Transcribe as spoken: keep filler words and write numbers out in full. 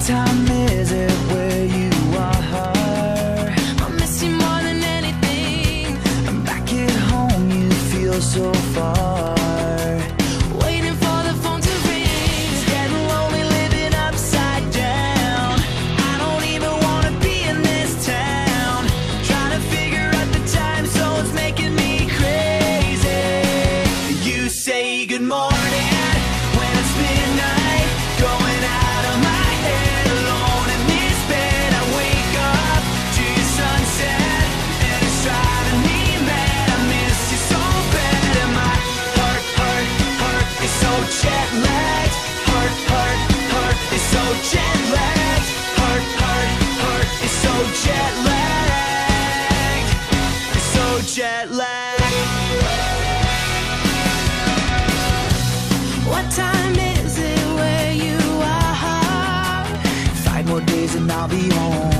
time is it where you are? I miss you more than anything. And back at home you feel so far. Waiting for the phone to ring. It's getting lonely living upside down. I don't even wanna be in this town. Trying to figure out the time zone's making me crazy. You say good morning when it's midnight, going out of my head, alone in this bed. I wake up to your sunset, and it's driving me mad. I miss you so bad, and my heart, heart, heart is so jet lagged. Heart, heart, heart is so jet lagged. Heart, heart, heart is so jet lagged. It's so jet lagged. What time is it where you are? Five more days and I'll be home.